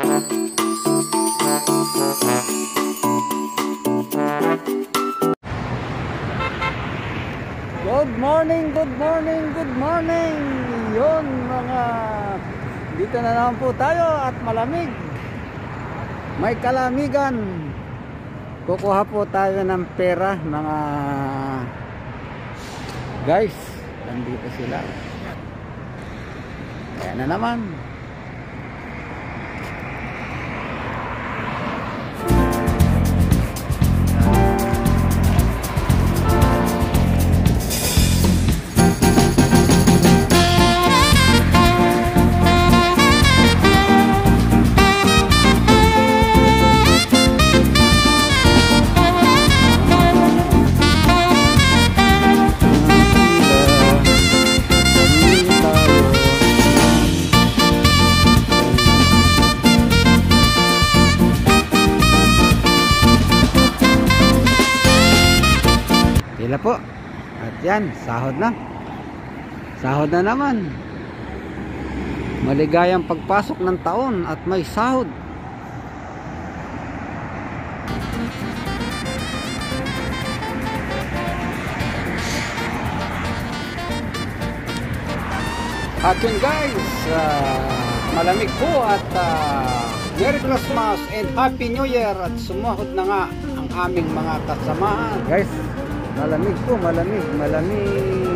Good morning, good morning, good morning. Yun mga, dito na naman po tayo at malamig. May kalamigan. Kukuha po tayo ng pera mga guys. Nandito sila. Ayan na naman. Sila po. At yan, sahod na. Sahod na naman. Maligayang pagpasok ng taon at may sahod. At yun guys, malamig po at Merry Christmas and Happy New Year. At sumahod na nga ang aming mga kasamahan. Guys, malamig po, malamig.